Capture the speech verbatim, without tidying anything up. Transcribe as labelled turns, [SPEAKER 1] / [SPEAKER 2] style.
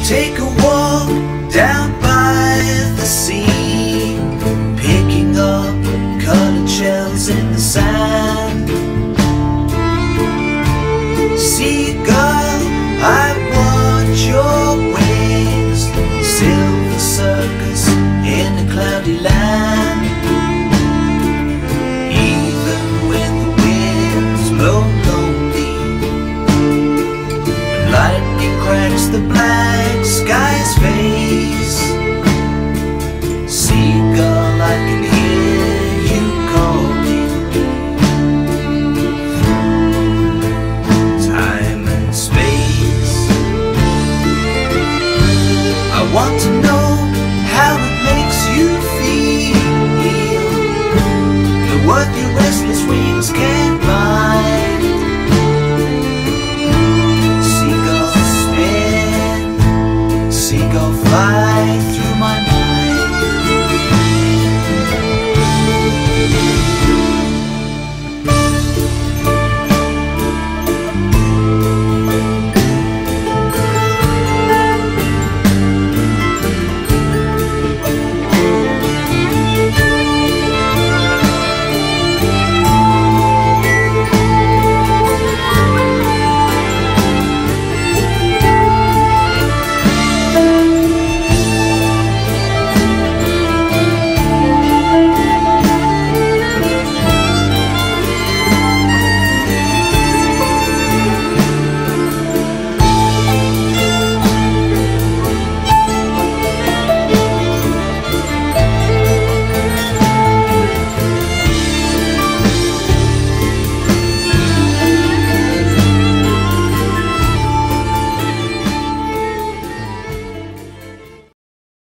[SPEAKER 1] take a walk down by the sea, picking up colored shells in the sand. Seagull, I watch your wings, silver circus in a cloudy land. Even when the winds blow lonely, when lightning cracks the black sky's face, seagull, I can hear you calling through time and space. I want to know